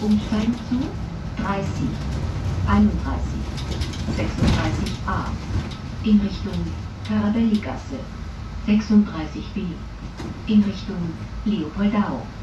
umsteigen zu 30, 31, 36a in Richtung Carabelligasse, 36b in Richtung Leopoldau.